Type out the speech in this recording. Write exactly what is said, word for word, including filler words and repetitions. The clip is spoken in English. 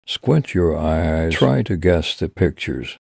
Squint your eyes. Try to guess the pictures.